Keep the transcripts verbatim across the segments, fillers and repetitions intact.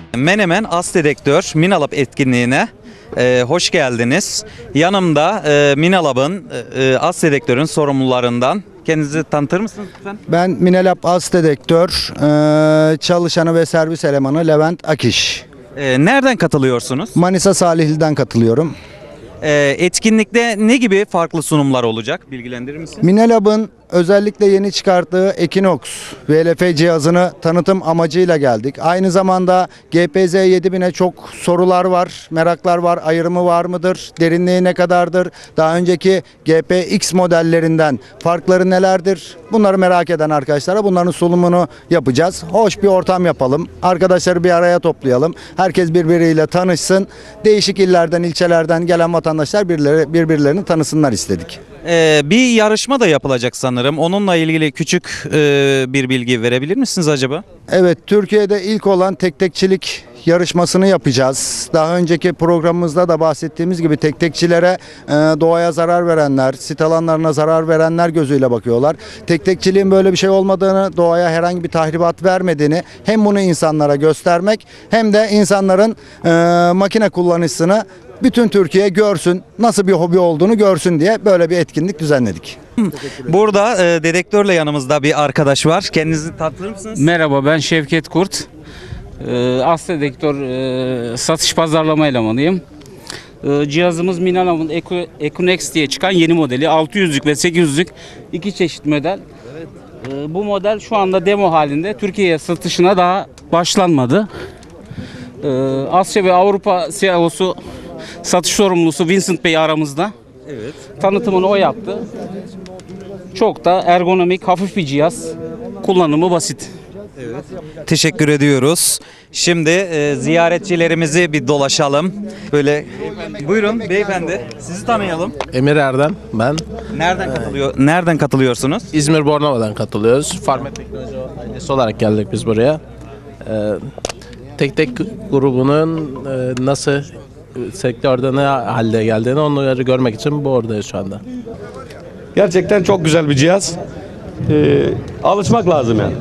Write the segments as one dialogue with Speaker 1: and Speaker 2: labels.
Speaker 1: Menemen Asdedektör Minalab etkinliğine e, hoş geldiniz. Yanımda e, Minalab'ın e, Asdedektör'ün sorumlularından. Kendinizi tanıtır mısınız lütfen?
Speaker 2: Ben Minalab Asdedektör e, çalışanı ve servis elemanı Levent Akiş.
Speaker 1: E, nereden katılıyorsunuz?
Speaker 2: Manisa Salihli'den katılıyorum.
Speaker 1: E, etkinlikte ne gibi farklı sunumlar olacak? Bilgilendirir misiniz?
Speaker 2: Minalab'ın özellikle yeni çıkarttığı Equinox V L F cihazını tanıtım amacıyla geldik. Aynı zamanda G P Z yedi bine çok sorular var, meraklar var. Ayrımı var mıdır? Derinliği ne kadardır? Daha önceki G P X modellerinden farkları nelerdir? Bunları merak eden arkadaşlara bunların sunumunu yapacağız. Hoş bir ortam yapalım. Arkadaşları bir araya toplayalım. Herkes birbiriyle tanışsın. Değişik illerden, ilçelerden gelen vatandaşlar birbirleri, birbirlerini tanısınlar istedik.
Speaker 1: Ee, bir yarışma da yapılacak sanırım. Onunla ilgili küçük e, bir bilgi verebilir misiniz acaba?
Speaker 2: Evet, Türkiye'de ilk olan tek tekçilik yarışmasını yapacağız. Daha önceki programımızda da bahsettiğimiz gibi tek tekçilere e, doğaya zarar verenler, sit alanlarına zarar verenler gözüyle bakıyorlar. Tek tekçiliğin böyle bir şey olmadığını, doğaya herhangi bir tahribat vermediğini hem bunu insanlara göstermek hem de insanların e, makine kullanıcısını bütün Türkiye görsün, nasıl bir hobi olduğunu görsün diye böyle bir etkinlik düzenledik.
Speaker 1: Burada e, dedektörle yanımızda bir arkadaş var. Kendinizi tanıtır mısınız?
Speaker 3: Merhaba, ben Şevket Kurt. Ee, Asdedektör e, satış pazarlama elemanıyım. Ee, cihazımız Minalab'ın Equinox diye çıkan yeni modeli. altı yüzlük ve sekiz yüzlük iki çeşit model. Ee, bu model şu anda demo halinde. Türkiye'ye satışına daha başlanmadı. Ee, Asya ve Avrupa C E O'su satış sorumlusu Vincent Bey aramızda.
Speaker 1: Evet.
Speaker 3: Tanıtımını o yaptı. Çok da ergonomik, hafif bir cihaz. Kullanımı basit.
Speaker 1: Evet. Teşekkür ediyoruz. Şimdi e, ziyaretçilerimizi bir dolaşalım. Böyle buyurun beyefendi. Sizi tanıyalım.
Speaker 4: Emir Erdem ben.
Speaker 1: Nereden katılıyor? Nereden katılıyorsunuz?
Speaker 4: İzmir Bornova'dan katılıyoruz. Farmet Teknoloji ailesi olarak geldik biz buraya. Ee, tek tek grubunun e, nasıl sektörde ne halde geldiğini onları görmek için buradayız şu anda.
Speaker 5: Gerçekten çok güzel bir cihaz. Ee, alışmak lazım yani.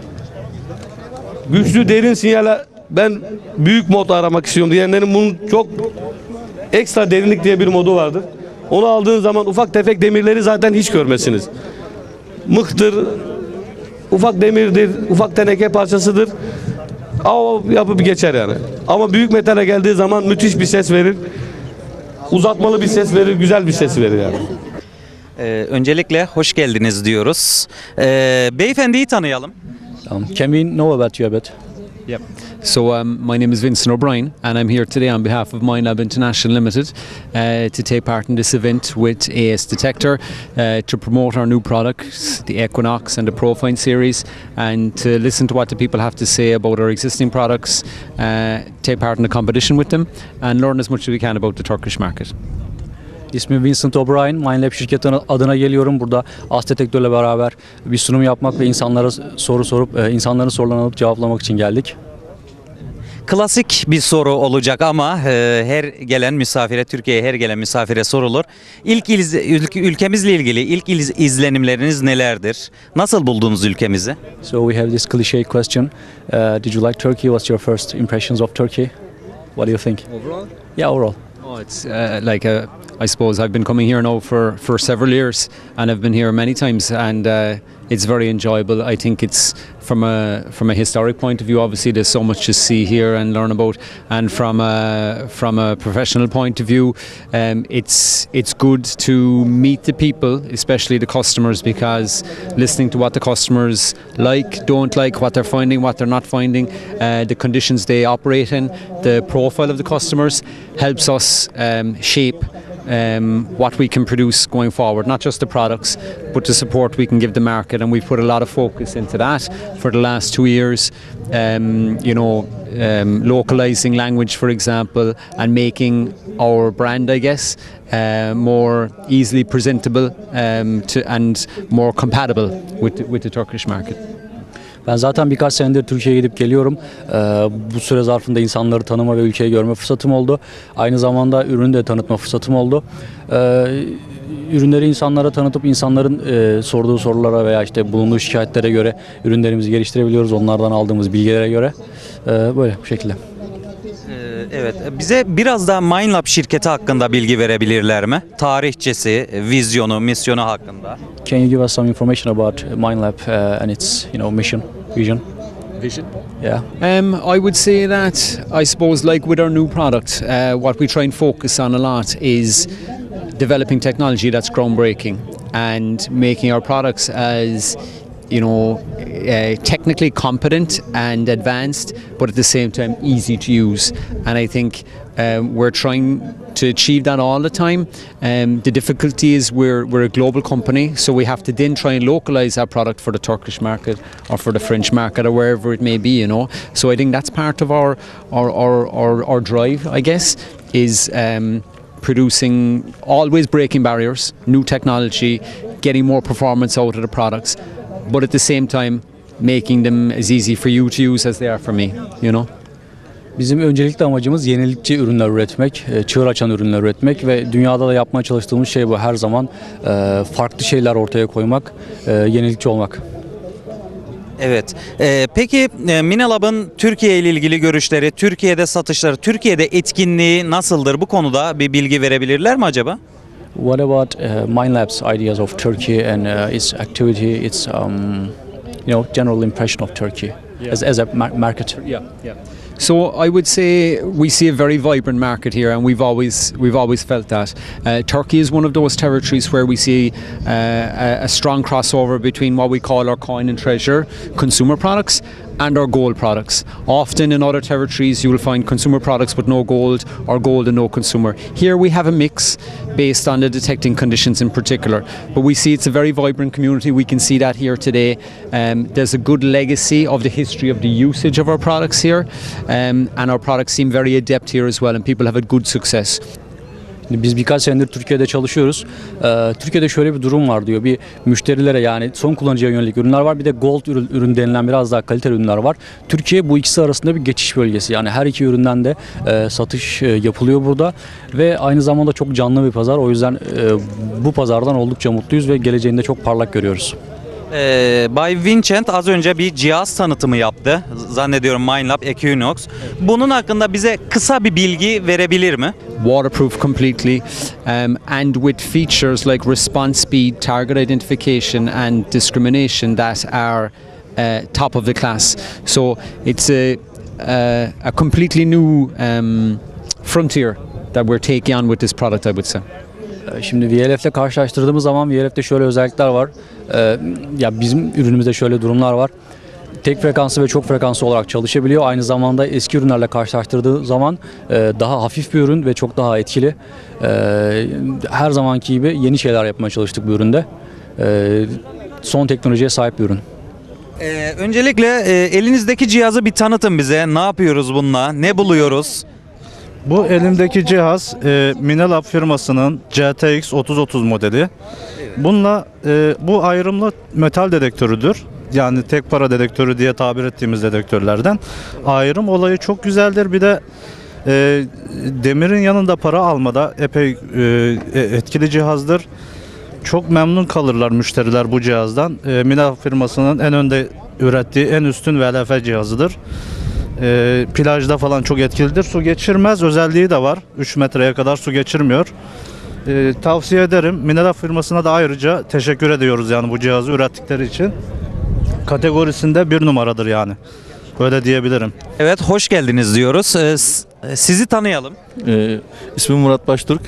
Speaker 5: Güçlü derin sinyale ben büyük mod aramak istiyorum diyenlerin bunun çok ekstra derinlik diye bir modu vardır. Onu aldığın zaman ufak tefek demirleri zaten hiç görmezsiniz. Mıhtır, ufak demirdir, ufak teneke parçasıdır. Ama yapıp geçer yani. Ama büyük metale geldiği zaman müthiş bir ses verir. Uzatmalı bir ses verir, güzel bir ses verir yani.
Speaker 1: Ee, öncelikle hoş geldiniz diyoruz. Ee, beyefendiyi tanıyalım.
Speaker 6: Um, can we know about you a bit?
Speaker 7: Yep. So um, my name is Vincent O'Brien and I'm here today on behalf of Minelab International Limited uh, to take part in this event with A S Detector uh, to promote our new products, the Equinox and the Profine series, and to listen to what the people have to say about our existing products, uh, take part in the competition with them and learn as much as we can about the Turkish market.
Speaker 6: İsmim Vincent O'Brien. Minelab şirketi adına geliyorum. Burada Asdedektör'le beraber bir sunum yapmak ve insanlara soru sorup insanların sorularını alıp cevaplamak için geldik.
Speaker 1: Klasik bir soru olacak ama e, her gelen misafire, Türkiye'ye her gelen misafire sorulur. İlk iz, ülke, ülkemizle ilgili ilk iz, izlenimleriniz nelerdir? Nasıl buldunuz ülkemizi?
Speaker 6: So we have this cliché question. Uh, did you like Turkey? What's your first impressions of Turkey? What do you think?
Speaker 7: Overall?
Speaker 6: Yeah, overall.
Speaker 7: Oh, it's uh, like a, I suppose I've been coming here now for, for several years and I've been here many times and uh, it's very enjoyable. I think it's from a from a historic point of view. Obviously, there's so much to see here and learn about, and from a from a professional point of view, um, it's it's good to meet the people, especially the customers, because listening to what the customers like, don't like, what they're finding, what they're not finding, uh, the conditions they operate in, the profile of the customers helps us um, shape Um, what we can produce going forward, not just the products, but the support we can give the market, and we've put a lot of focus into that for the last two years. Um, you know, um, localizing language, for example, and making our brand, I guess, uh, more easily presentable um, to and more compatible with the, with the Turkish market.
Speaker 6: Ben zaten birkaç senedir Türkiye'ye gidip geliyorum. Ee, bu süre zarfında insanları tanıma ve ülkeyi görme fırsatım oldu. Aynı zamanda ürünü de tanıtma fırsatım oldu. Ee, ürünleri insanlara tanıtıp insanların e, sorduğu sorulara veya işte bulunduğu şikayetlere göre ürünlerimizi geliştirebiliyoruz. Onlardan aldığımız bilgilere göre. Ee, böyle bu şekilde.
Speaker 1: Ee, Evet, bize biraz daha Minelab şirketi hakkında bilgi verebilirler mi? Tarihçesi, vizyonu, misyonu hakkında.
Speaker 6: Can you give us some information about Minelab uh, and its, you know, mission, vision?
Speaker 7: Vision.
Speaker 6: Yeah.
Speaker 7: Um, I would say that I suppose, like with our new product, uh, what we try and focus on a lot is developing technology that's groundbreaking and making our products as, you know, uh, technically competent and advanced, but at the same time easy to use. And I think um, we're trying to achieve that all the time. Um, the difficulty is we're we're a global company, so we have to then try and localize our product for the Turkish market or for the French market or wherever it may be, you know. So I think that's part of our our our our, our drive, I guess, is um, producing, always breaking barriers, new technology, getting more performance out of the products, but at the same time making them as easy for you to use as they are for me, you know.
Speaker 6: Bizim öncelikli amacımız yenilikçi ürünler üretmek, e, çığır açan ürünler üretmek ve dünyada da yapmaya çalıştığımız şey bu. Her zaman e, farklı şeyler ortaya koymak, e, yenilikçi olmak.
Speaker 1: Evet. Ee, peki e, Minelab'ın Türkiye ile ilgili görüşleri, Türkiye'de satışları, Türkiye'de etkinliği nasıldır? Bu konuda bir bilgi verebilirler mi acaba?
Speaker 6: What about uh, Minelab's ideas of Turkey and uh, its activity, its um, you know, general impression of Turkey as as a mar- market?
Speaker 7: Yeah, yeah. So I would say we see a very vibrant market here, and we've always we've always felt that. Uh, Turkey is one of those territories where we see uh, a, a strong crossover between what we call our coin and treasure consumer products and our gold products. Often in other territories you will find consumer products but no gold, or gold and no consumer. Here we have a mix based on the detecting conditions in particular. But we see it's a very vibrant community. We can see that here today. Um, there's a good legacy of the history of the usage of our products here, um, and our products seem very adept here as well, and people have had good success.
Speaker 6: Biz birkaç senedir Türkiye'de çalışıyoruz. Ee, Türkiye'de şöyle bir durum var diyor. Bir müşterilere, yani son kullanıcıya yönelik ürünler var. Bir de gold ürün, ürün denilen biraz daha kaliteli ürünler var. Türkiye bu ikisi arasında bir geçiş bölgesi. Yani her iki üründen de e, satış e, yapılıyor burada. Ve aynı zamanda çok canlı bir pazar. O yüzden e, bu pazardan oldukça mutluyuz ve geleceğinde çok parlak görüyoruz.
Speaker 1: Ee, Bay Vincent az önce bir cihaz tanıtımı yaptı. Zannediyorum Minelab Equinox. Bunun hakkında bize kısa bir bilgi verebilir mi?
Speaker 7: Waterproof completely, um, and with features like response speed, target identification and discrimination that are uh, top of the class. So it's a, a, a completely new um, frontier that we're taking on with this product, I would say.
Speaker 6: Şimdi V L F ile karşılaştırdığımız zaman V L F'te şöyle özellikler var. Ee, ya bizim ürünümüzde şöyle durumlar var. Tek frekanslı ve çok frekanslı olarak çalışabiliyor. Aynı zamanda eski ürünlerle karşılaştırdığı zaman e, daha hafif bir ürün ve çok daha etkili. E, her zamanki gibi yeni şeyler yapmaya çalıştık bu üründe. E, son teknolojiye sahip bir ürün.
Speaker 1: Ee, öncelikle e, elinizdeki cihazı bir tanıtın bize. Ne yapıyoruz bununla? Ne buluyoruz?
Speaker 8: Bu elimdeki cihaz e, Minelab firmasının C T X otuz otuz modeli. Bununla e, bu ayrımlı metal dedektörüdür. Yani tek para dedektörü diye tabir ettiğimiz dedektörlerden. Ayrım olayı çok güzeldir. Bir de e, demirin yanında para almada epey e, etkili cihazdır. Çok memnun kalırlar müşteriler bu cihazdan. E, Minelab firmasının en önde ürettiği en üstün V L F cihazıdır. E, plajda falan çok etkilidir. Su geçirmez özelliği de var. üç metreye kadar su geçirmiyor. E, tavsiye ederim. Minelab firmasına da ayrıca teşekkür ediyoruz yani bu cihazı ürettikleri için. Kategorisinde bir numaradır yani. Böyle diyebilirim.
Speaker 1: Evet, hoş geldiniz diyoruz. Ee, s- sizi tanıyalım.
Speaker 9: Ee, ismim Murat Baştürk.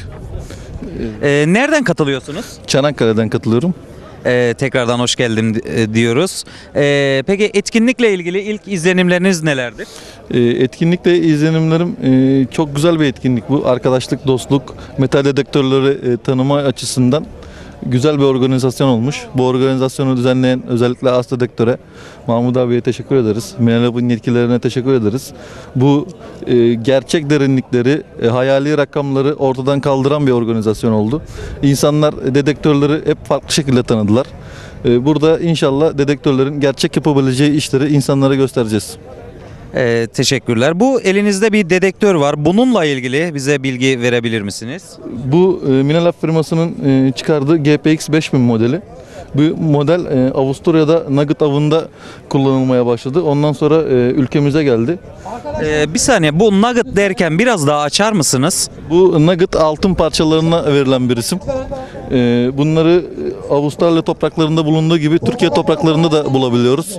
Speaker 1: Ee, nereden katılıyorsunuz?
Speaker 9: Çanakkale'den katılıyorum.
Speaker 1: Ee, tekrardan hoş geldin e, diyoruz. Ee, peki etkinlikle ilgili ilk izlenimleriniz nelerdir?
Speaker 9: Ee, etkinlikle izlenimlerim e, çok güzel bir etkinlik bu. Arkadaşlık, dostluk, metal dedektörleri e, tanıma açısından güzel bir organizasyon olmuş. Bu organizasyonu düzenleyen özellikle A S Dedektör'e, Mahmut abiye teşekkür ederiz. Minelab'ın yetkililerine teşekkür ederiz. Bu e, gerçek derinlikleri, e, hayali rakamları ortadan kaldıran bir organizasyon oldu. İnsanlar dedektörleri hep farklı şekilde tanıdılar. E, burada inşallah dedektörlerin gerçek yapabileceği işleri insanlara göstereceğiz.
Speaker 1: Ee, teşekkürler. Bu elinizde bir dedektör var. Bununla ilgili bize bilgi verebilir misiniz?
Speaker 9: Bu e, Minelab firmasının e, çıkardığı G P X beş bin modeli. Bu model e, Avusturya'da nugget avında kullanılmaya başladı. Ondan sonra e, ülkemize geldi.
Speaker 1: Ee, bir saniye, bu nugget derken biraz daha açar mısınız?
Speaker 9: Bu nugget altın parçalarına verilen bir isim. E, bunları Avustralya topraklarında bulunduğu gibi Türkiye topraklarında da bulabiliyoruz.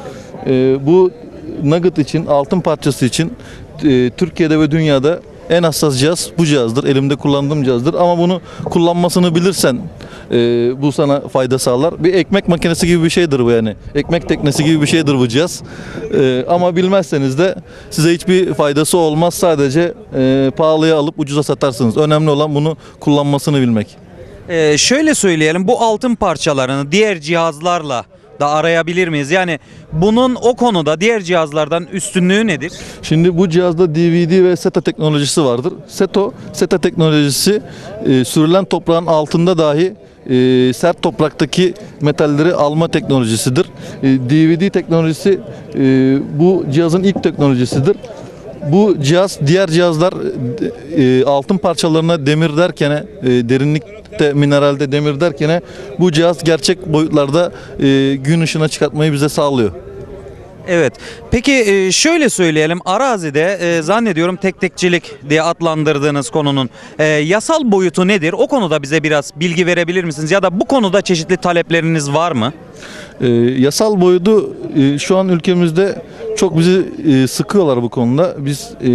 Speaker 9: E, bu nugget için, altın parçası için e, Türkiye'de ve dünyada en hassas cihaz bu cihazdır. Elimde kullandığım cihazdır. Ama bunu kullanmasını bilirsen e, bu sana fayda sağlar. Bir ekmek makinesi gibi bir şeydir bu yani. Ekmek teknesi gibi bir şeydir bu cihaz. E, ama bilmezseniz de size hiçbir faydası olmaz. Sadece e, pahalıya alıp ucuza satarsınız. Önemli olan bunu kullanmasını bilmek.
Speaker 1: Ee, şöyle söyleyelim, bu altın parçalarını diğer cihazlarla da arayabilir miyiz? Yani bunun o konuda diğer cihazlardan üstünlüğü nedir?
Speaker 9: Şimdi bu cihazda D V D ve SATA teknolojisi vardır. SATA, SATA teknolojisi e, sürülen toprağın altında dahi e, sert topraktaki metalleri alma teknolojisidir. E, D V D teknolojisi e, bu cihazın ilk teknolojisidir. Bu cihaz diğer cihazlar e, altın parçalarına demir derken e, derinlikte mineralde demir derken bu cihaz gerçek boyutlarda e, gün ışığına çıkartmayı bize sağlıyor.
Speaker 1: Evet. Peki e, şöyle söyleyelim, arazide e, zannediyorum tek tekçilik diye adlandırdığınız konunun e, yasal boyutu nedir? O konuda bize biraz bilgi verebilir misiniz? Ya da bu konuda çeşitli talepleriniz var mı?
Speaker 9: E, yasal boyutu e, şu an ülkemizde çok bizi e, sıkıyorlar bu konuda. Biz e,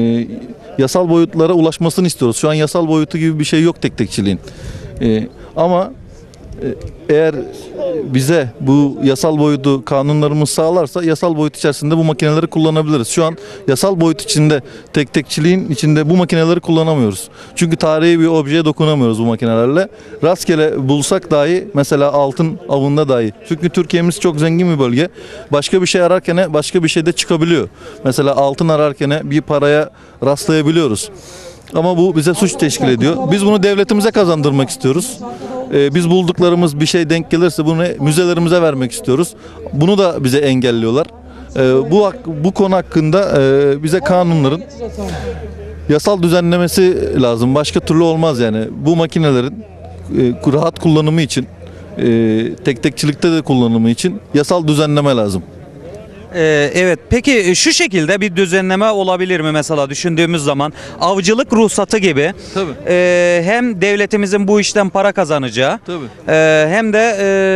Speaker 9: yasal boyutlara ulaşmasını istiyoruz. Şu an yasal boyutu gibi bir şey yok tek tekçiliğin. E, ama eğer bize bu yasal boyutu kanunlarımız sağlarsa yasal boyut içerisinde bu makineleri kullanabiliriz. Şu an yasal boyut içinde tek tekçiliğin içinde bu makineleri kullanamıyoruz. Çünkü tarihi bir objeye dokunamıyoruz bu makinelerle. Rastgele bulsak dahi mesela altın avında dahi. Çünkü Türkiye'miz çok zengin bir bölge. Başka bir şey ararken başka bir şey de çıkabiliyor. Mesela altın ararken bir paraya rastlayabiliyoruz. Ama bu bize suç teşkil ediyor. Biz bunu devletimize kazandırmak istiyoruz. Ee, biz bulduklarımız bir şey denk gelirse bunu müzelerimize vermek istiyoruz. Bunu da bize engelliyorlar. Ee, bu bu konu hakkında e, bize kanunların yasal düzenlemesi lazım. Başka türlü olmaz yani. Bu makinelerin e, rahat kullanımı için, e, tek tekçilikte de kullanımı için yasal düzenleme lazım.
Speaker 1: Ee, evet. Peki şu şekilde bir düzenleme olabilir mi mesela düşündüğümüz zaman
Speaker 9: avcılık ruhsatı gibi
Speaker 1: Tabii.
Speaker 9: e, hem devletimizin bu işten para kazanacağı
Speaker 1: Tabii.
Speaker 9: e, hem de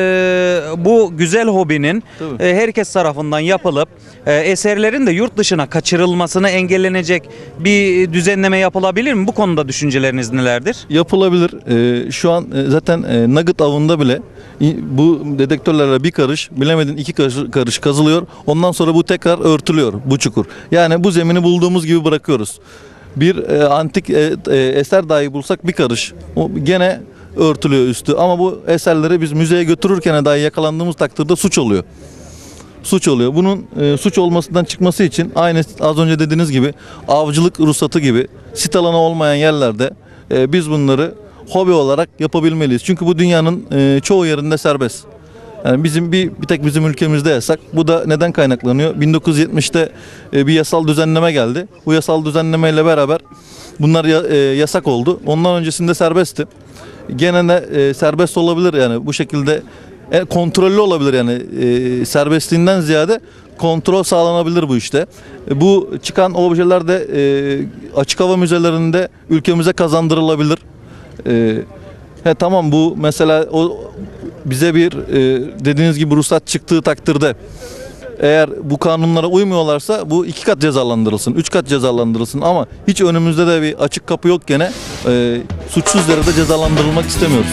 Speaker 9: e, bu güzel hobinin e, herkes tarafından yapılıp e, eserlerin de yurt dışına kaçırılmasını engellenecek bir düzenleme yapılabilir mi? Bu konuda düşünceleriniz nelerdir?
Speaker 5: Yapılabilir. Ee, şu an e, zaten e, nugget avında bile i- bu dedektörlerle bir karış, bilemedin iki karış, karış kazılıyor. Ondan sonra bu tekrar örtülüyor bu çukur. Yani bu zemini bulduğumuz gibi bırakıyoruz. Bir e, antik e, e, eser dahi bulsak bir karış. O gene örtülüyor üstü. Ama bu eserleri biz müzeye götürürken dahi yakalandığımız takdirde suç oluyor. Suç oluyor. Bunun e, suç olmasından çıkması için aynı az önce dediğiniz gibi avcılık ruhsatı gibi sit alanı olmayan yerlerde e, biz bunları hobi olarak yapabilmeliyiz. Çünkü bu dünyanın e, çoğu yerinde serbest. Yani bizim bir, bir tek bizim ülkemizde yasak. Bu da neden kaynaklanıyor? bin dokuz yüz yetmişte e, bir yasal düzenleme geldi. Bu yasal düzenlemeyle beraber bunlar ya, e, yasak oldu. Ondan öncesinde serbestti. Gene de e, serbest olabilir yani bu şekilde e, kontrollü olabilir yani e, serbestliğinden ziyade kontrol sağlanabilir bu işte. E, bu çıkan objeler de e, açık hava müzelerinde ülkemize kazandırılabilir. E, he, tamam bu mesela o bize bir e, dediğiniz gibi ruhsat çıktığı takdirde eğer bu kanunlara uymuyorlarsa bu iki kat cezalandırılsın, üç kat cezalandırılsın ama hiç önümüzde de bir açık kapı yok gene e, suçsuz yere de cezalandırılmak istemiyoruz.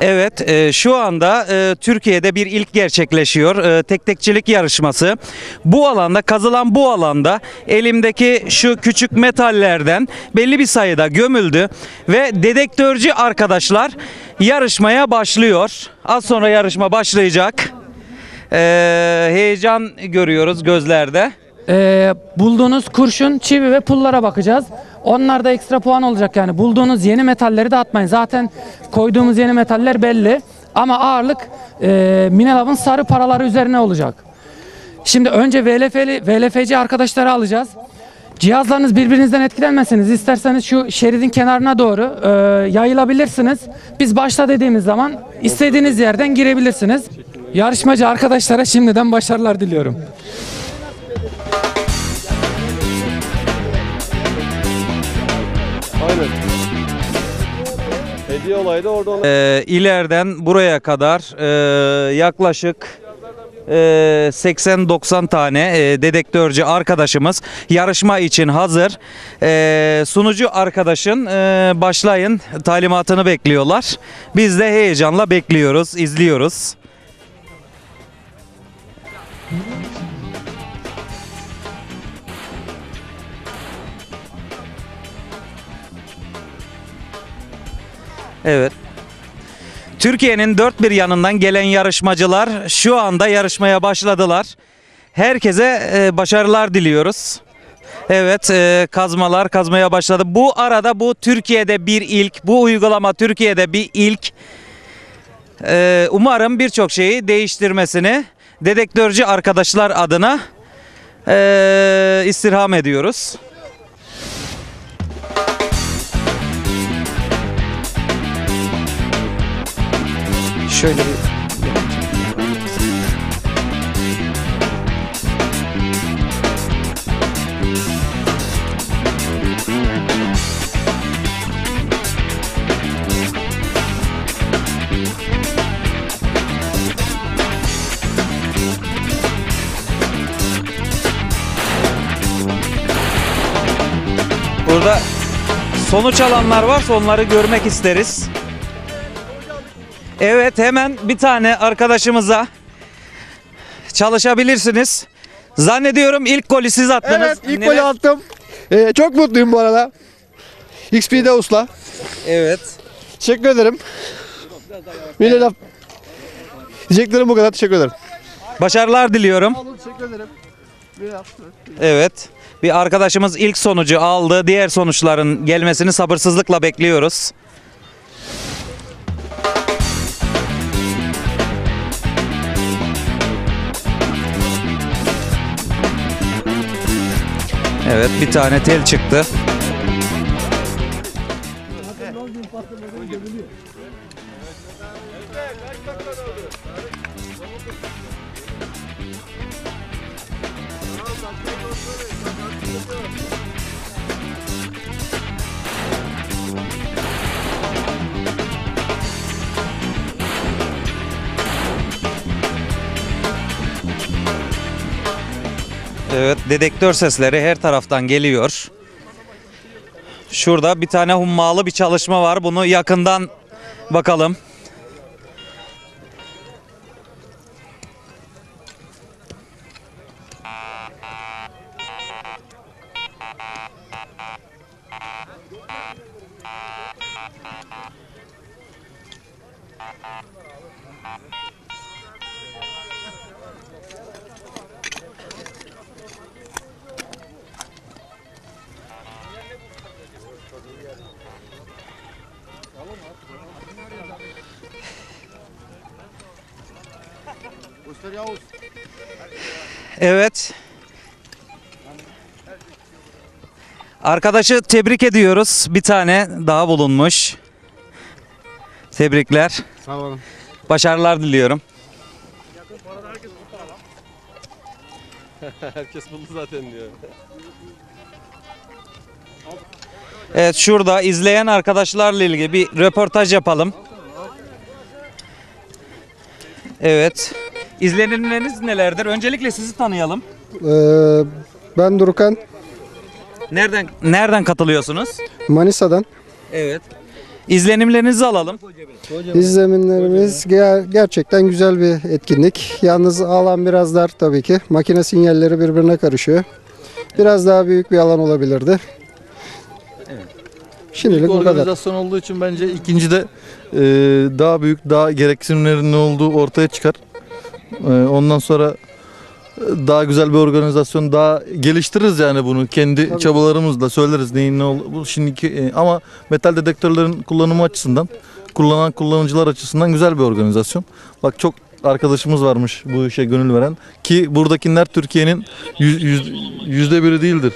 Speaker 1: Evet, e, şu anda e, Türkiye'de bir ilk gerçekleşiyor. E, tek tekçilik yarışması. Bu alanda, kazılan bu alanda elimdeki şu küçük metallerden belli bir sayıda gömüldü ve dedektörcü arkadaşlar yarışmaya başlıyor. Az sonra yarışma başlayacak. E, heyecan görüyoruz gözlerde.
Speaker 10: Ee, bulduğunuz kurşun, çivi ve pullara bakacağız. Onlar da ekstra puan olacak yani. Bulduğunuz yeni metalleri de atmayın. Zaten koyduğumuz yeni metaller belli. Ama ağırlık e, Minelab'ın sarı paraları üzerine olacak. Şimdi önce V L F'li, V L F C arkadaşları alacağız. Cihazlarınız birbirinizden etkilenmesiniz. İsterseniz şu şeridin kenarına doğru e, yayılabilirsiniz. Biz başla dediğimiz zaman istediğiniz yerden girebilirsiniz. Yarışmacı arkadaşlara şimdiden başarılar diliyorum.
Speaker 5: Aynen. Hediye olayı da orada olan.
Speaker 1: Ee, ileriden buraya kadar e, yaklaşık e, seksen doksan tane e, dedektörcü arkadaşımız yarışma için hazır. E, sunucu arkadaşın e, başlayın talimatını bekliyorlar. Biz de heyecanla bekliyoruz, izliyoruz. Evet. Türkiye'nin dört bir yanından gelen yarışmacılar şu anda yarışmaya başladılar. Herkese e, başarılar diliyoruz. Evet, e, kazmalar kazmaya başladı. Bu arada bu Türkiye'de bir ilk, bu uygulama Türkiye'de bir ilk. E, umarım birçok şeyi değiştirmesini dedektörcü arkadaşlar adına e, istirham ediyoruz. Şöyle bir... Burada sonuç alanlar varsa onları görmek isteriz. Evet, hemen bir tane arkadaşımıza çalışabilirsiniz. Zannediyorum ilk golü siz attınız.
Speaker 11: Evet, ilk
Speaker 1: Neler-
Speaker 11: golü attım. Ee, çok mutluyum bu arada. X P'de usla.
Speaker 1: Evet.
Speaker 11: Teşekkür ederim. Minelab. Diyeceklerim bu kadar. Teşekkür ederim.
Speaker 1: Başarılar diliyorum.
Speaker 11: Teşekkür ederim.
Speaker 1: Evet. Bir arkadaşımız ilk sonucu aldı. Diğer sonuçların gelmesini sabırsızlıkla bekliyoruz. Evet, bir tane tel çıktı. Evet, dedektör sesleri her taraftan geliyor. Şurada bir tane hummalı bir çalışma var. Bunu yakından bakalım. Evet. Arkadaşı tebrik ediyoruz. Bir tane daha bulunmuş. Tebrikler.
Speaker 11: Sağ olun.
Speaker 1: Başarılar diliyorum.
Speaker 5: Herkes buldu zaten diyor.
Speaker 1: Evet, şurada izleyen arkadaşlarla ilgili bir röportaj yapalım. Evet. İzlenimleriniz nelerdir? Öncelikle sizi tanıyalım.
Speaker 11: Ee, ben Durukan.
Speaker 1: Nereden nereden katılıyorsunuz?
Speaker 11: Manisa'dan.
Speaker 1: Evet. İzlenimlerinizi alalım.
Speaker 12: İzlenimlerimiz ger- gerçekten güzel bir etkinlik. Yalnız alan biraz dar tabii ki. Makine sinyalleri birbirine karışıyor. Biraz daha büyük bir alan olabilirdi. Şimdilik
Speaker 9: İlk
Speaker 12: bu kadar.
Speaker 9: organizasyon olduğu için bence ikinci de e, daha büyük, daha gereksinimlerin ne olduğu ortaya çıkar. E, ondan sonra e, daha güzel bir organizasyon, daha geliştiririz yani bunu kendi
Speaker 12: Tabii.
Speaker 9: çabalarımızla söyleriz neyin ne olduğu. Bu şimdiki e, ama metal dedektörlerin kullanımı açısından, kullanan kullanıcılar açısından güzel bir organizasyon. Bak çok arkadaşımız varmış bu işe gönül veren ki buradakiler Türkiye'nin yüz, yüz, yüzde biri değildir.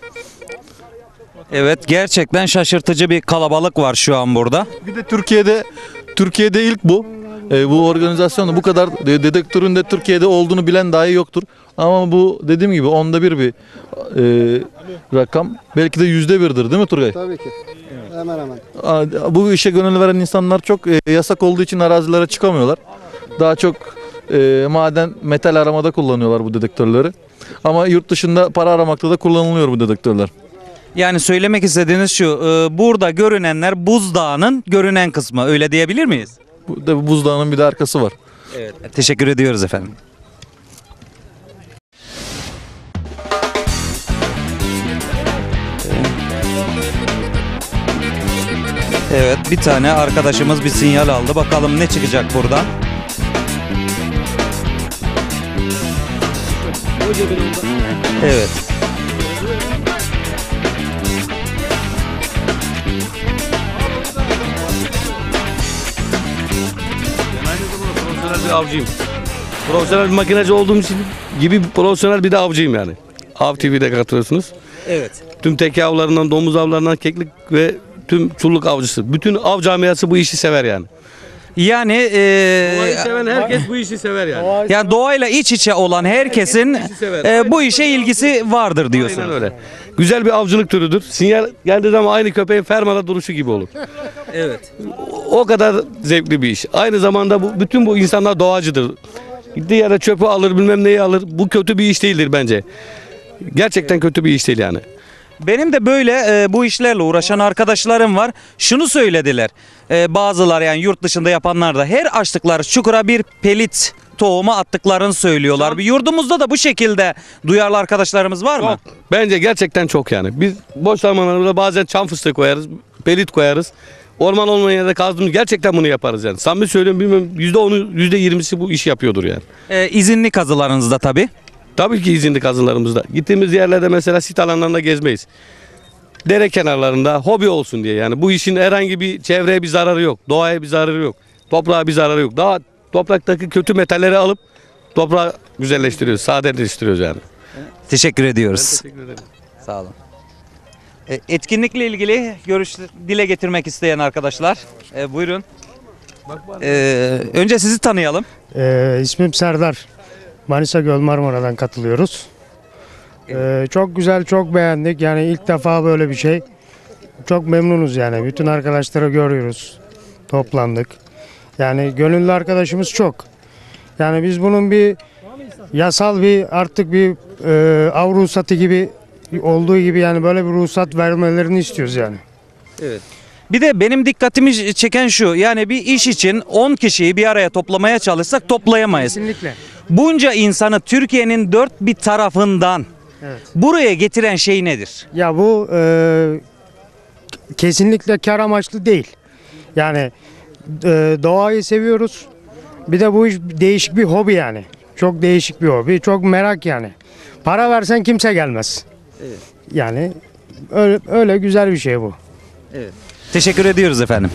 Speaker 1: Evet, gerçekten şaşırtıcı bir kalabalık var şu an burada.
Speaker 9: Bir de Türkiye'de Türkiye'de ilk bu. E, bu organizasyonda bu kadar de- dedektörün de Türkiye'de olduğunu bilen dahi yoktur. Ama bu dediğim gibi onda bir bir e, rakam. Belki de yüzde birdir değil mi Turgay?
Speaker 12: Tabii ki. Hemen hemen.
Speaker 9: A- Bu işe gönül veren insanlar çok e, yasak olduğu için arazilere çıkamıyorlar. Daha çok e, maden, metal aramada kullanıyorlar bu dedektörleri. Ama yurt dışında para aramakta da kullanılıyor bu dedektörler.
Speaker 1: Yani söylemek istediğiniz şu, e, burada görünenler buzdağının görünen kısmı, öyle diyebilir miyiz?
Speaker 9: Bu da buzdağının bir de arkası var.
Speaker 1: Evet. Teşekkür ediyoruz efendim. Evet, bir tane arkadaşımız bir sinyal aldı. Bakalım ne çıkacak buradan. Evet.
Speaker 5: Profesyonel bir avcıyım. Profesyonel bir makinacı olduğum için gibi profesyonel bir de avcıyım yani. Av T V'de katılıyorsunuz.
Speaker 1: Evet.
Speaker 5: Tüm teke avlarından, domuz avlarından, keklik ve tüm çulluk avcısı. Bütün av camiası bu işi sever yani.
Speaker 1: Yani
Speaker 5: Doğayı
Speaker 1: e,
Speaker 5: seven herkes bu işi sever yani.
Speaker 1: yani doğayla iç içe olan herkesin e, bu işe ilgisi vardır diyorsunuz.
Speaker 5: Aynen öyle. Güzel bir avcılık türüdür. Sinyal geldiği zaman aynı köpeğin fermada duruşu gibi olur.
Speaker 1: Evet.
Speaker 5: O kadar zevkli bir iş. Aynı zamanda bu bütün bu insanlar doğacıdır. Gittiği yere çöpü alır, bilmem neyi alır. Bu kötü bir iş değildir bence. Gerçekten kötü bir iş değil yani.
Speaker 1: Benim de böyle e, bu işlerle uğraşan arkadaşlarım var. Şunu söylediler. E, bazılar yani yurt dışında yapanlar da her açtıkları çukura bir pelit tohumu attıklarını söylüyorlar. Bir yurdumuzda da bu şekilde duyarlı arkadaşlarımız var mı?
Speaker 5: Çok. Bence gerçekten çok yani. Biz boş zamanlarımızda bazen çam fıstığı koyarız, pelit koyarız. Orman olmayan yerde kazdığımız gerçekten bunu yaparız yani. Samimi söylüyorum, bilmiyorum yüzde onu, yüzde yirmisi bu işi yapıyordur yani.
Speaker 1: E, izinli kazılarınızda tabii.
Speaker 5: Tabii ki izinli kazılarımızda. Gittiğimiz yerlerde mesela sit alanlarında gezmeyiz. Dere kenarlarında hobi olsun diye yani. Bu işin herhangi bir çevreye bir zararı yok. Doğaya bir zararı yok. Toprağa bir zararı yok. Daha topraktaki kötü metalleri alıp toprağı güzelleştiriyoruz, sadeleştiriyoruz yani.
Speaker 1: Teşekkür ediyoruz.
Speaker 5: Teşekkür ederim.
Speaker 1: Sağ olun. E, etkinlikle ilgili görüş dile getirmek isteyen arkadaşlar e, buyurun. E, önce sizi tanıyalım.
Speaker 13: Ee, ismim Serdar. Manisa Göl Marmara'dan katılıyoruz. Ee, çok güzel, çok beğendik. Yani ilk defa böyle bir şey. Çok memnunuz yani. Bütün arkadaşları görüyoruz. Toplandık. Yani gönüllü arkadaşımız çok. Yani biz bunun bir yasal bir artık bir e, av ruhsatı gibi olduğu gibi yani böyle bir ruhsat vermelerini istiyoruz yani.
Speaker 1: Evet. Bir de benim dikkatimi çeken şu, yani bir iş için on kişiyi bir araya toplamaya çalışsak toplayamayız.
Speaker 13: Kesinlikle.
Speaker 1: Bunca insanı Türkiye'nin dört bir tarafından
Speaker 13: Evet.
Speaker 1: buraya getiren şey nedir?
Speaker 13: Ya bu e, kesinlikle kar amaçlı değil. Yani e, doğayı seviyoruz. Bir de bu iş değişik bir hobi yani. Çok değişik bir hobi. Çok merak yani. Para versen kimse gelmez.
Speaker 1: Evet.
Speaker 13: Yani öyle, öyle güzel bir şey bu.
Speaker 1: Evet. Teşekkür ediyoruz efendim.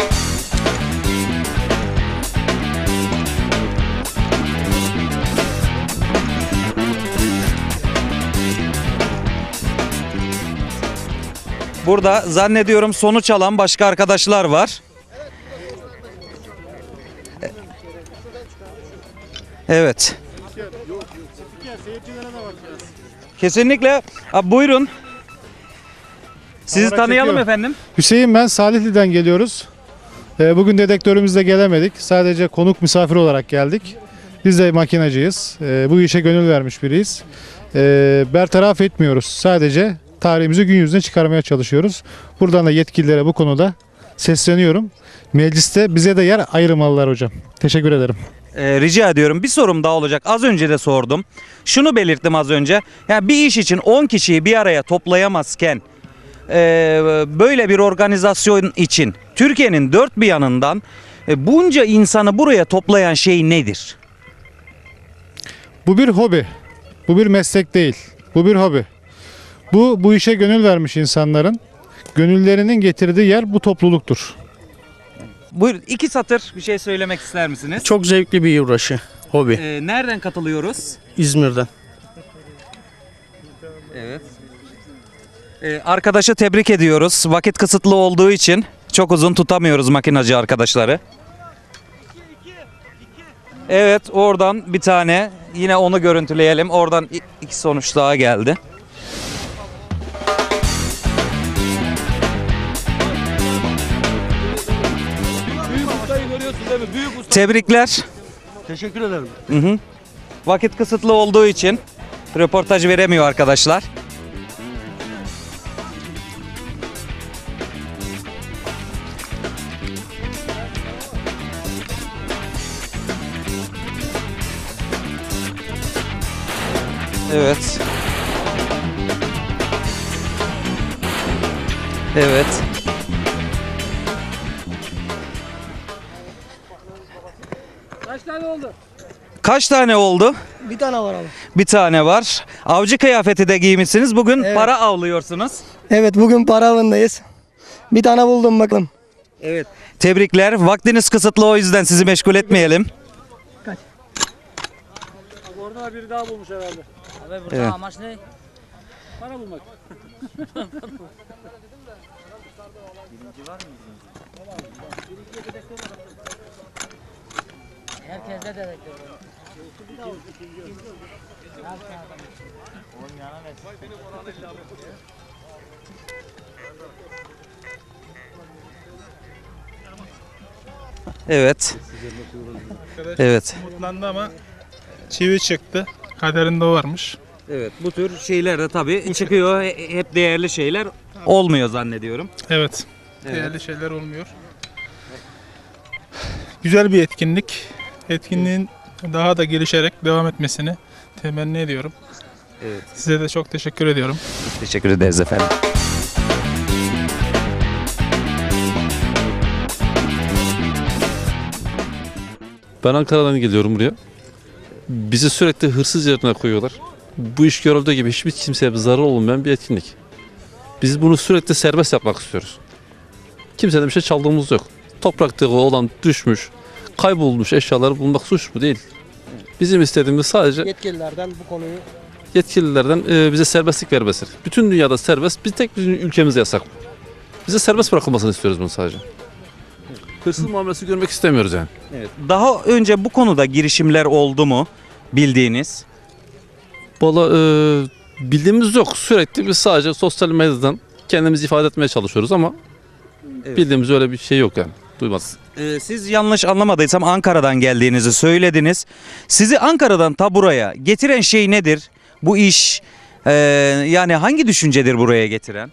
Speaker 1: Burada zannediyorum sonuç alan başka arkadaşlar var. Evet. Kesinlikle. Abi buyurun. Sizi tanıyalım efendim.
Speaker 14: Hüseyin, ben Salihli'den geliyoruz. Ee, Bugün dedektörümüzle gelemedik. Sadece konuk misafir olarak geldik. Biz de makinacıyız. Ee, Bu işe gönül vermiş biriyiz. Ee, Bertaraf etmiyoruz. Sadece tarihimizi gün yüzüne çıkarmaya çalışıyoruz. Buradan da yetkililere bu konuda sesleniyorum. Mecliste bize de yer ayırmalılar hocam. Teşekkür ederim.
Speaker 1: Ee, rica ediyorum. Bir sorum daha olacak. Az önce de sordum. Şunu belirttim az önce. Yani bir iş için on kişiyi bir araya toplayamazken e, böyle bir organizasyon için Türkiye'nin dört bir yanından e, bunca insanı buraya toplayan şey nedir?
Speaker 14: Bu bir hobi. Bu bir meslek değil. Bu bir hobi. Bu bu işe gönül vermiş insanların gönüllerinin getirdiği yer bu topluluktur.
Speaker 1: Buyurun, iki satır bir şey söylemek ister misiniz?
Speaker 15: Çok zevkli bir uğraşı, hobi.
Speaker 1: Ee, nereden katılıyoruz?
Speaker 15: İzmir'den.
Speaker 1: Evet. Ee, arkadaşı tebrik ediyoruz. Vakit kısıtlı olduğu için çok uzun tutamıyoruz makinacı arkadaşları. Evet, oradan bir tane yine onu görüntüleyelim. Oradan iki sonuç daha geldi. Tebrikler.
Speaker 16: Teşekkür ederim.
Speaker 1: Hı hı. Vakit kısıtlı olduğu için röportaj veremiyor arkadaşlar. Evet. Evet.
Speaker 16: Kaç tane oldu?
Speaker 1: Kaç tane oldu?
Speaker 16: Bir tane var abi.
Speaker 1: Bir tane var. Avcı kıyafeti de giymişsiniz. Bugün
Speaker 16: Evet.
Speaker 1: para avlıyorsunuz.
Speaker 16: Evet, bugün para avındayız. Bir tane buldum bakalım.
Speaker 1: Evet. Tebrikler. Vaktiniz kısıtlı, o yüzden sizi meşgul etmeyelim.
Speaker 16: Orada biri daha bulmuş herhalde.
Speaker 17: Abi burada
Speaker 1: Evet.
Speaker 17: amaç ne?
Speaker 16: Para bulmak.
Speaker 17: Herkeste dedektör.
Speaker 1: Evet. Evet.
Speaker 18: Mutlandı ama çivi çıktı. Kaderinde o varmış.
Speaker 1: Evet. Bu tür şeyler de tabii çıkıyor. He- Hep değerli şeyler olmuyor zannediyorum.
Speaker 18: Evet.
Speaker 1: Evet.
Speaker 18: Değerli şeyler olmuyor. Güzel bir etkinlik. Etkinliğin daha da gelişerek devam etmesini temenni ediyorum.
Speaker 1: Evet.
Speaker 18: Size de çok teşekkür ediyorum.
Speaker 1: Teşekkür ederiz efendim.
Speaker 19: Ben Ankara'dan geliyorum buraya. Bizi sürekli hırsız yerine koyuyorlar. Bu iş görüldüğü gibi hiçbir kimseye bir zarar olmayan bir etkinlik. Biz bunu sürekli serbest yapmak istiyoruz. Kimseden bir şey çaldığımız yok. Toprakta olan düşmüş, kaybolmuş eşyaları bulmak suç mu? Değil. Bizim istediğimiz sadece
Speaker 16: Yetkililerden bu konuyu
Speaker 19: yetkililerden e, bize serbestlik vermesi. Bütün dünyada serbest, bir tek bizim ülkemizde yasak. Bize serbest bırakılmasını istiyoruz bunu sadece. Hırsız muamelesi görmek istemiyoruz yani.
Speaker 1: Evet. Daha önce bu konuda girişimler oldu mu bildiğiniz?
Speaker 19: Valla e, bildiğimiz yok. Sürekli biz sadece sosyal medyadan kendimizi ifade etmeye çalışıyoruz ama
Speaker 1: Evet.
Speaker 19: bildiğimiz öyle bir şey yok yani. Duymadım.
Speaker 1: Ee, siz yanlış anlamadıysam Ankara'dan geldiğinizi söylediniz. Sizi Ankara'dan ta buraya getiren şey nedir? Bu iş e, yani hangi düşüncedir buraya getiren?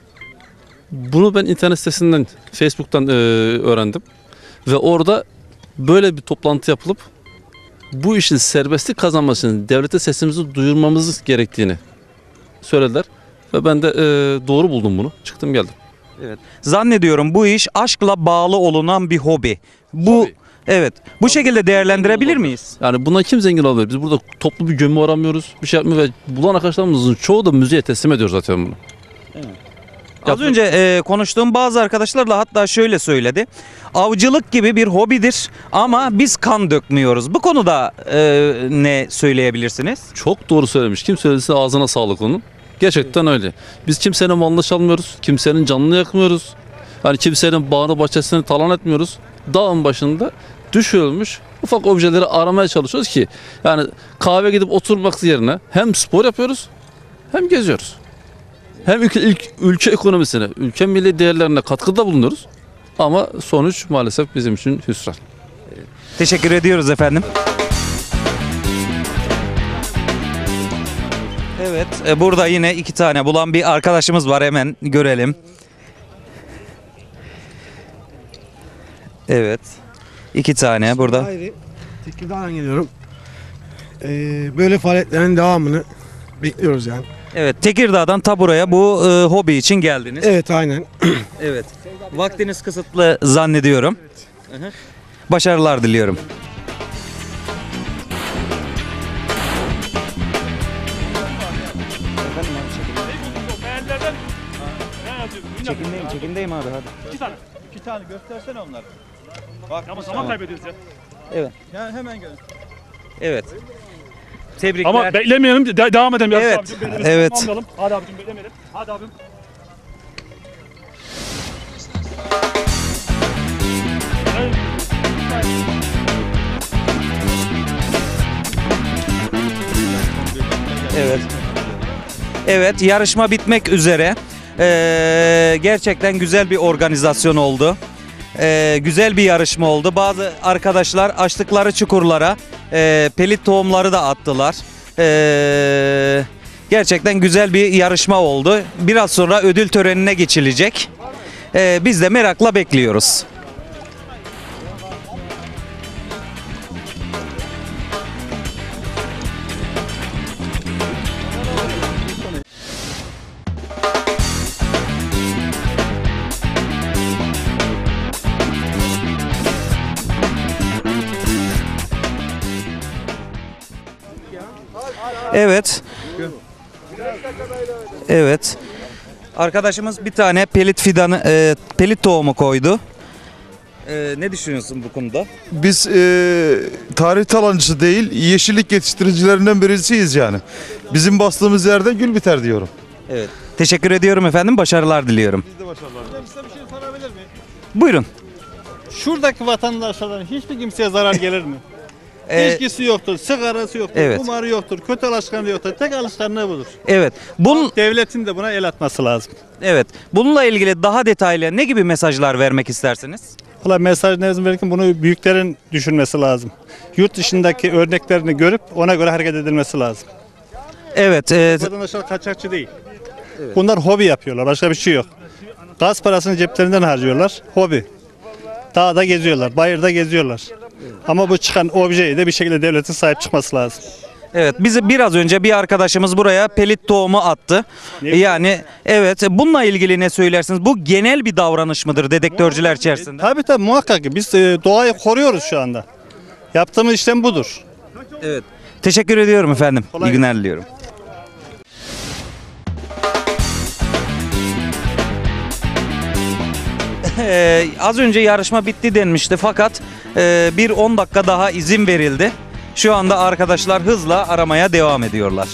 Speaker 19: Bunu ben internet sitesinden, Facebook'tan e, öğrendim. Ve orada böyle bir toplantı yapılıp bu işin serbestlik kazanması için devlete sesimizi duyurmamız gerektiğini söylediler. Ve ben de e, doğru buldum bunu. Çıktım geldim.
Speaker 1: Evet. Zannediyorum bu iş aşkla bağlı olunan bir hobi. Bu evet. Bu şekilde değerlendirebilir miyiz?
Speaker 19: Yani bundan kim zengin olabilir? Biz burada toplu bir gömü aramıyoruz. Bir şey yapmıyoruz ve bulan arkadaşlarımızın çoğu da müzeye teslim ediyor zaten bunu.
Speaker 1: Evet. Az önce e, konuştuğum bazı arkadaşlarla hatta şöyle söyledi. Avcılık gibi bir hobidir ama biz kan dökmüyoruz. Bu konuda e, ne söyleyebilirsiniz?
Speaker 19: Çok doğru söylemiş. Kim söylediyse ağzına sağlık onun. Gerçekten öyle. Biz kimsenin malını çalmıyoruz. Kimsenin canını yakmıyoruz. Yani kimsenin bağını bahçesini talan etmiyoruz. Dağın başında düşürülmüş ufak objeleri aramaya çalışıyoruz ki yani kahve gidip oturmak yerine hem spor yapıyoruz hem geziyoruz. Hem ülke, ilk, ülke ekonomisine, ülke milli değerlerine katkıda bulunuyoruz. Ama sonuç maalesef bizim için hüsran.
Speaker 1: Teşekkür ediyoruz efendim. Evet, e, burada yine iki tane bulan bir arkadaşımız var, hemen görelim. Evet. İki tane burada.
Speaker 20: Hayri, Tekirdağ'dan geliyorum. Ee, böyle faaliyetlerin devamını bekliyoruz yani.
Speaker 1: Evet, Tekirdağ'dan ta buraya bu e, hobi için geldiniz.
Speaker 20: Evet, aynen.
Speaker 1: Evet. Vaktiniz kısıtlı zannediyorum. Evet. Başarılar diliyorum. Çekimdeyim, çekimdeyim abi hadi.
Speaker 21: İki tane. İki tane göstersene onları. Bak, ama zaman kaybediyoruz ya.
Speaker 1: Evet.
Speaker 21: Ya hemen gel.
Speaker 1: Evet. Tebrikler.
Speaker 21: Ama beklemeyelim, de- devam edelim. Yalnız
Speaker 1: Evet.
Speaker 21: abicim, benim
Speaker 1: Evet.
Speaker 21: almayalım. Hadi abicim beklemeyelim. Hadi abim.
Speaker 1: Evet. Evet, yarışma bitmek üzere. Ee, gerçekten güzel bir organizasyon oldu. Ee, güzel bir yarışma oldu. Bazı arkadaşlar açtıkları çukurlara e, pelit tohumları da attılar. Ee, gerçekten güzel bir yarışma oldu. Biraz sonra ödül törenine geçilecek. Ee, biz de merakla bekliyoruz. Evet. Evet. Arkadaşımız bir tane pelit fidanı, e, pelit tohumu koydu. E, ne düşünüyorsun bu konuda?
Speaker 22: Biz e, tarih talancısı değil, yeşillik yetiştiricilerinden birisiyiz yani. Bizim bastığımız yerde gül biter diyorum.
Speaker 1: Evet. Teşekkür ediyorum efendim. Başarılar diliyorum.
Speaker 21: Biz de başarılar. Size bir şey sorabilir miyim?
Speaker 1: Buyurun.
Speaker 21: Şuradaki vatandaşların hiçbir kimseye zarar gelir mi?
Speaker 1: Ee,
Speaker 21: İçkisi yoktur, sigarası yoktur,
Speaker 1: evet.
Speaker 21: kumarı yoktur, kötü alışkanlığı yoktur. Tek alışkanlığı budur.
Speaker 1: Evet. Bunun
Speaker 21: Devletin de buna el atması lazım.
Speaker 1: evet. Bununla ilgili daha detaylı ne gibi mesajlar vermek istersiniz?
Speaker 21: Valla mesaj ne verirken bunu büyüklerin düşünmesi lazım. Yurt dışındaki örneklerini görüp ona göre hareket edilmesi lazım.
Speaker 1: Evet. E,
Speaker 21: Vatandaşlar kaçakçı değil. Bunlar hobi yapıyorlar. Başka bir şey yok. Gaz parasını ceplerinden harcıyorlar. Hobi. Dağda geziyorlar, bayırda geziyorlar. Ama bu çıkan objeye de bir şekilde devletin sahip çıkması lazım.
Speaker 1: Evet, bizi biraz önce bir arkadaşımız buraya pelit tohumu attı. Yani evet, bununla ilgili ne söylersiniz? Bu genel bir davranış mıdır dedektörcüler içerisinde?
Speaker 21: Tabii tabii muhakkak ki biz e, doğayı koruyoruz şu anda. Yaptığımız işlem budur.
Speaker 1: Evet. Teşekkür ediyorum efendim. İyi günler diliyorum. Ee, az önce yarışma bitti denmişti fakat e, bir on dakika daha izin verildi. Şu anda arkadaşlar hızla aramaya devam ediyorlar.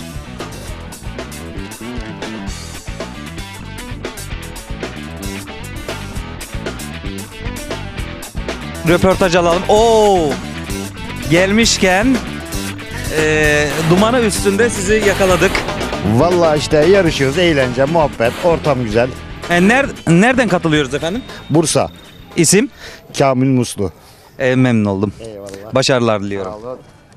Speaker 1: Röportaj alalım. Oo! Gelmişken e, dumanı üstünde sizi yakaladık.
Speaker 23: Vallahi işte yarışıyoruz, eğlence, muhabbet, ortam güzel.
Speaker 1: E, ner nereden katılıyoruz efendim?
Speaker 23: Bursa.
Speaker 1: İsim?
Speaker 23: Kamil Muslu.
Speaker 1: E, memnun oldum.
Speaker 23: Eyvallah.
Speaker 1: Başarılar diliyorum.
Speaker 23: Sağ olun.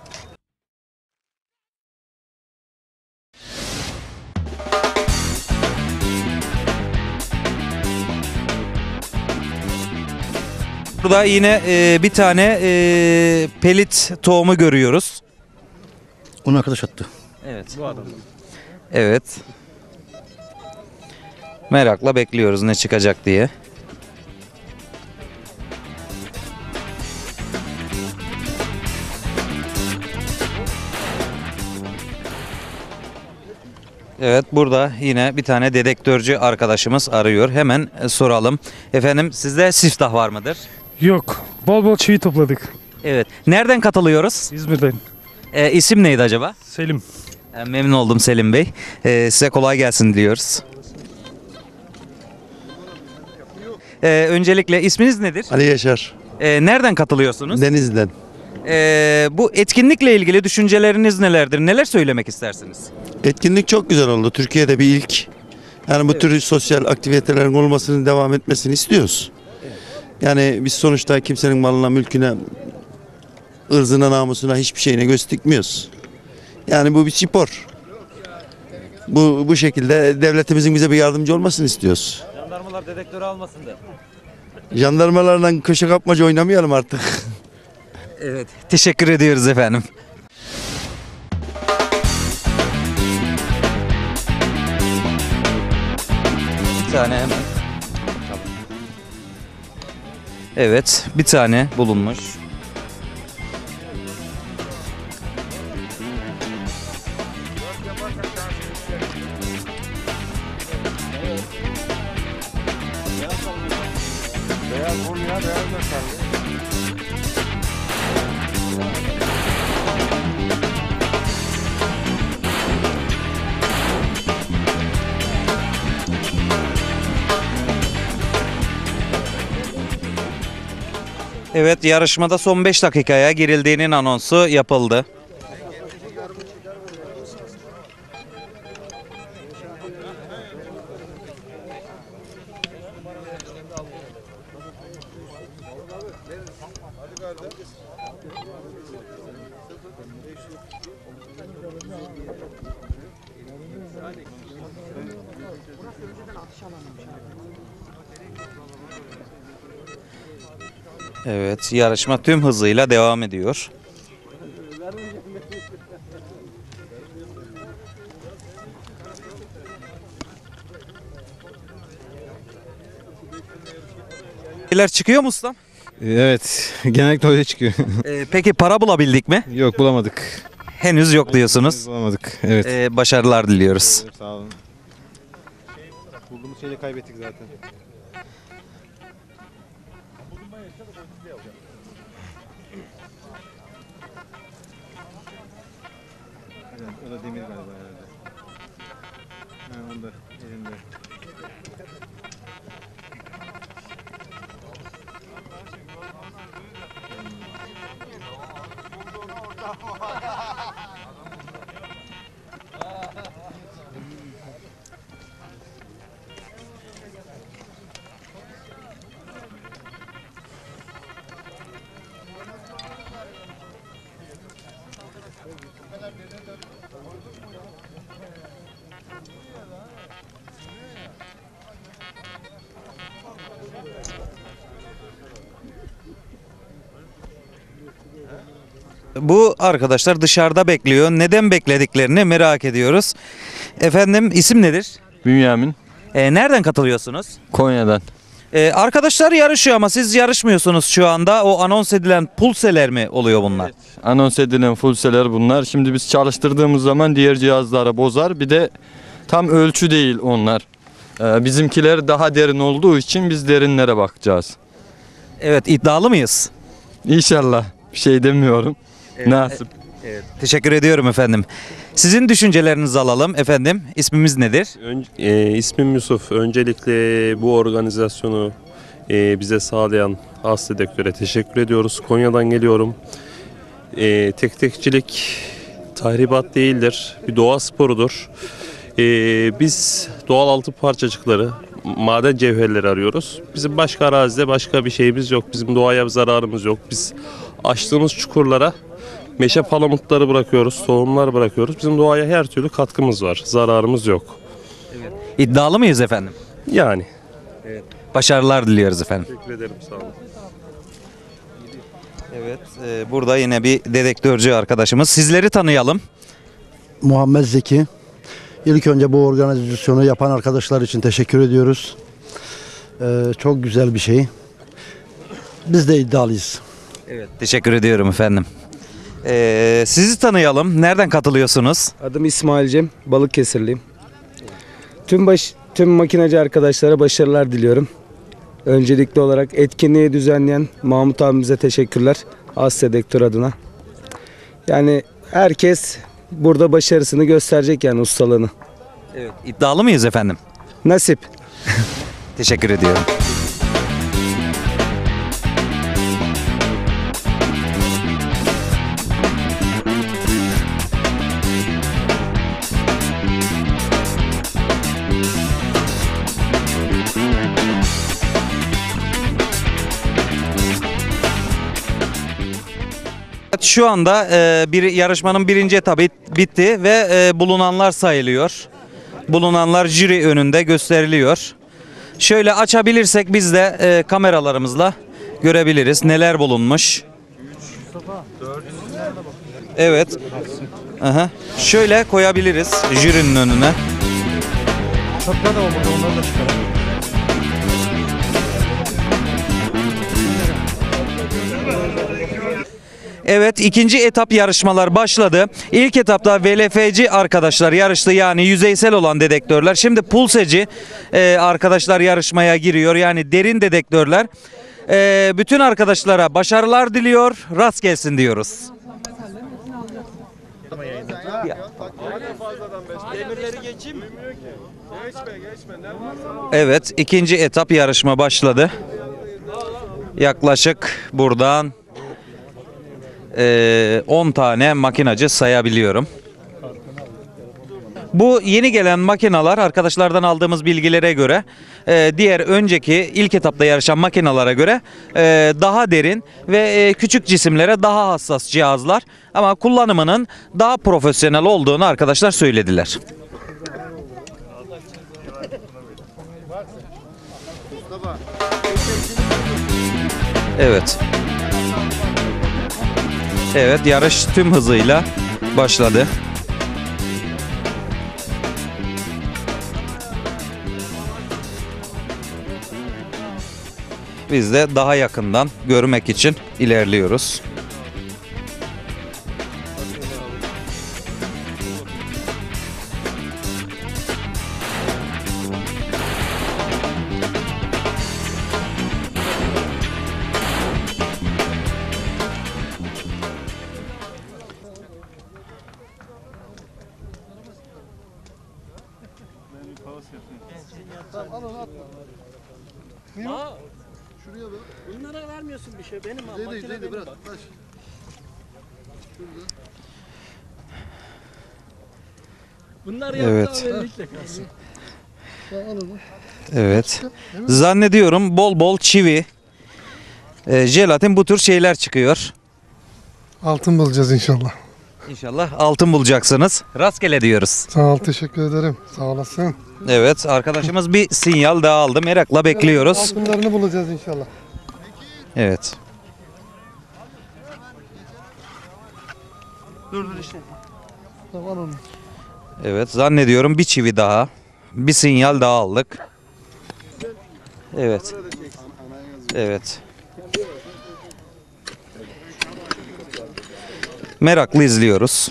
Speaker 1: Burada yine e, bir tane e, pelit tohumu görüyoruz.
Speaker 23: Onu arkadaş attı.
Speaker 1: Evet. Evet. Merakla bekliyoruz ne çıkacak diye. Evet, burada yine bir tane dedektörcü arkadaşımız arıyor. Hemen e, soralım. Efendim, sizde siftah var mıdır?
Speaker 24: Yok. Bol bol çivi topladık.
Speaker 1: Evet. Nereden katılıyoruz?
Speaker 24: İzmir'den.
Speaker 1: E, isim neydi acaba?
Speaker 24: Selim.
Speaker 1: E, memnun oldum Selim Bey. E, size kolay gelsin diliyoruz. E, öncelikle isminiz nedir?
Speaker 25: Ali Yaşar.
Speaker 1: E, nereden katılıyorsunuz?
Speaker 25: Denizli'den.
Speaker 1: E, bu etkinlikle ilgili düşünceleriniz nelerdir? Neler söylemek istersiniz?
Speaker 25: Etkinlik çok güzel oldu. Türkiye'de bir ilk. Yani bu tür sosyal aktivitelerin olmasının devam etmesini istiyoruz. Yani biz sonuçta kimsenin malına, mülküne, ırzına, namusuna, hiçbir şeyine göz dikmiyoruz. Yani bu bir spor. Bu bu şekilde devletimizin bize bir yardımcı olmasını istiyoruz.
Speaker 1: Jandarmalar dedektörü almasın da.
Speaker 25: Jandarmalarla köşe kapmaca oynamayalım artık.
Speaker 1: Evet. Teşekkür ediyoruz efendim. Bir tane hemen. Evet, bir tane bulunmuş. Evet, yarışmada son beş dakikaya girildiğinin anonsu yapıldı. Evet, yarışma tüm hızıyla devam ediyor. Şeyler çıkıyor mu ustam?
Speaker 2: Evet, genellikle öyle çıkıyor.
Speaker 1: Ee, peki para bulabildik mi?
Speaker 2: Yok, bulamadık.
Speaker 1: Henüz yok diyorsunuz.
Speaker 2: Bulamadık, evet.
Speaker 1: Ee, başarılar diliyoruz.
Speaker 2: Sağ olun. Bulduğumuz şeyi kaybettik zaten. O da demir galiba herhalde. Ha, onda elinde.
Speaker 1: Bu arkadaşlar dışarıda bekliyor. Neden beklediklerini merak ediyoruz. Efendim, isim nedir?
Speaker 3: Bünyamin.
Speaker 1: Ee, nereden katılıyorsunuz?
Speaker 3: Konya'dan.
Speaker 1: Ee, arkadaşlar yarışıyor ama siz yarışmıyorsunuz şu anda. O anons edilen pulseler mi oluyor bunlar?
Speaker 3: Evet, anons edilen fulseler bunlar. Şimdi biz çalıştırdığımız zaman diğer cihazlara bozar. Bir de tam ölçü değil onlar. Ee, bizimkiler daha derin olduğu için biz derinlere bakacağız.
Speaker 1: Evet, iddialı mıyız?
Speaker 3: İnşallah. Bir şey demiyorum.
Speaker 1: Evet.
Speaker 3: Nasip.
Speaker 1: Evet, teşekkür ediyorum efendim. Sizin düşüncelerinizi alalım efendim. İsmimiz nedir?
Speaker 4: Ön, e, ismim Yusuf. Öncelikle bu organizasyonu e, bize sağlayan As Dedektör'e teşekkür ediyoruz. Konya'dan geliyorum. E, tek tekçilik tahribat değildir. Bir doğa sporudur. E, biz doğal altın parçacıkları, maden cevherleri arıyoruz. Bizim başka arazide başka bir şeyimiz yok. Bizim doğaya bir zararımız yok. Biz açtığımız çukurlara meşe palamutları bırakıyoruz, tohumlar bırakıyoruz. Bizim doğaya her türlü katkımız var. Zararımız yok.
Speaker 1: Evet. İddialı mıyız efendim?
Speaker 4: Yani.
Speaker 1: Evet. Başarılar diliyoruz efendim.
Speaker 4: Teşekkür ederim, sağ olun.
Speaker 1: Evet, e, burada yine bir dedektörcü arkadaşımız. Sizleri tanıyalım.
Speaker 6: Muhammed Zeki. İlk önce bu organizasyonu yapan arkadaşlar için teşekkür ediyoruz. Ee, çok güzel bir şey. Biz de iddialıyız.
Speaker 1: Evet, teşekkür ediyorum efendim. Ee, sizi tanıyalım. Nereden katılıyorsunuz?
Speaker 7: Adım İsmail Cem, Balıkesirliyim. Tüm baş, tüm makinacı arkadaşlara başarılar diliyorum. Öncelikli olarak etkinliği düzenleyen Mahmut abimize teşekkürler. As Dedektör adına. Yani herkes burada başarısını gösterecek, yani ustalığını.
Speaker 1: Evet, iddialı mıyız efendim?
Speaker 7: Nasip.
Speaker 1: Teşekkür ediyorum. Şu anda e, bir yarışmanın birinci etabı bitti ve e, bulunanlar sayılıyor. Bulunanlar jüri önünde gösteriliyor. Şöyle açabilirsek biz de e, kameralarımızla görebiliriz neler bulunmuş. Evet. Aha. Şöyle koyabiliriz jürinin önüne.
Speaker 14: Çöpler de var burada, onları da çıkaralım.
Speaker 1: Evet, ikinci etap yarışmalar başladı. İlk etapta V L F'ci arkadaşlar yarıştı, yani yüzeysel olan dedektörler. Şimdi pulseci e, arkadaşlar yarışmaya giriyor, yani derin dedektörler. E, bütün arkadaşlara başarılar diliyor, rast gelsin diyoruz. Evet, ikinci etap yarışma başladı. Yaklaşık buradan on tane makinacı sayabiliyorum. Bu yeni gelen makinalar arkadaşlardan aldığımız bilgilere göre e, diğer önceki ilk etapta yarışan makinalara göre e, daha derin ve e, küçük cisimlere daha hassas cihazlar, ama kullanımının daha profesyonel olduğunu arkadaşlar söylediler. Evet. Evet, yarış tüm hızıyla başladı. Biz de daha yakından görmek için ilerliyoruz.
Speaker 17: Aa, şuraya bak. Bunlara vermiyorsun bir şey. Benim abi. Makine benim bak. Bunlar
Speaker 1: Evet.
Speaker 17: yaptığı kalsın.
Speaker 1: Evet. Zannediyorum bol bol çivi, e, jelatin, bu tür şeyler çıkıyor.
Speaker 8: Altın bulacağız inşallah.
Speaker 1: İnşallah altın bulacaksınız. Rastgele diyoruz.
Speaker 8: Sağ ol, teşekkür ederim. Sağ olasın.
Speaker 1: Evet, arkadaşımız bir sinyal daha aldı. Merakla bekliyoruz.
Speaker 8: Altınlarını bulacağız inşallah.
Speaker 1: Evet.
Speaker 17: Dur dur işte.
Speaker 8: Tamam onu.
Speaker 1: Evet, zannediyorum bir çivi daha. Bir sinyal daha aldık. Evet. Evet. Meraklı izliyoruz.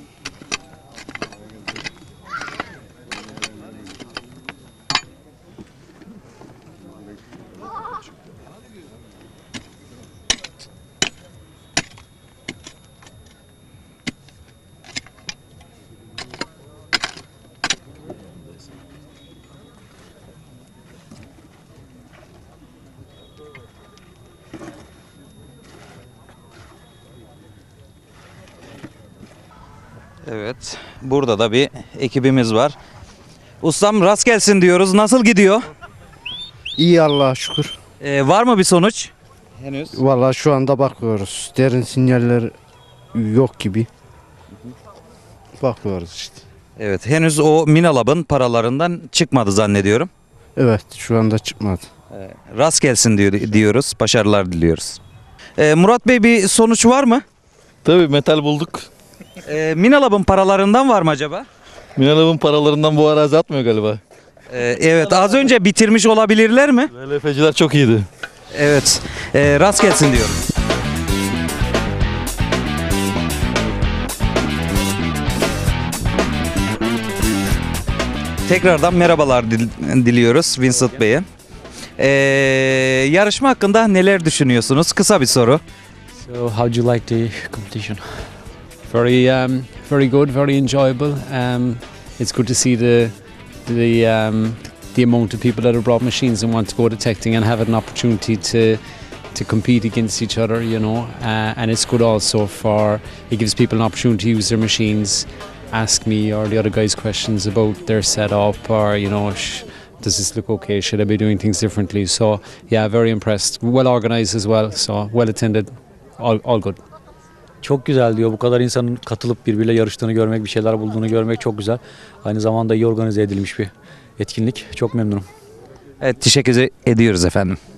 Speaker 1: Evet, burada da bir ekibimiz var. Ustam rast gelsin diyoruz. Nasıl gidiyor?
Speaker 9: İyi Allah'a şükür.
Speaker 1: Ee, var mı bir sonuç? Henüz.
Speaker 9: Vallahi şu anda bakıyoruz. Derin sinyaller yok gibi. Bakıyoruz işte.
Speaker 1: Evet, henüz o Minalab'ın paralarından çıkmadı zannediyorum.
Speaker 9: Evet, şu anda çıkmadı.
Speaker 1: Ee, rast gelsin diyor, diyoruz. Başarılar diliyoruz. Ee, Murat Bey, bir sonuç var mı?
Speaker 10: Tabii metal bulduk.
Speaker 1: Ee, Minalab'ın paralarından var mı acaba?
Speaker 10: Minalab'ın paralarından bu arazi atmıyor galiba.
Speaker 1: Ee, evet, az önce bitirmiş olabilirler mi?
Speaker 10: V L F'ciler çok iyiydi.
Speaker 1: Evet, ee, rast gelsin diyorum. Tekrardan merhabalar dil- diliyoruz Vincent Bey'e. Ee, yarışma hakkında neler düşünüyorsunuz? Kısa bir soru.
Speaker 11: So, how do you like the competition? Very, um, very good, very enjoyable. Um, it's good to see the the um, the amount of people that have brought machines and want to go detecting and have an opportunity to to compete against each other. You know, uh, and it's good also for it gives people an opportunity to use their machines, ask me or the other guys questions about their setup, or you know, sh- does this look okay? Should I be doing things differently? So yeah, very impressed. Well organized as well. So well attended. All, all good.
Speaker 12: Çok güzel diyor. Bu kadar insanın katılıp birbiriyle yarıştığını görmek, bir şeyler bulduğunu görmek çok güzel. Aynı zamanda iyi organize edilmiş bir etkinlik. Çok memnunum.
Speaker 1: Evet, teşekkür ediyoruz efendim.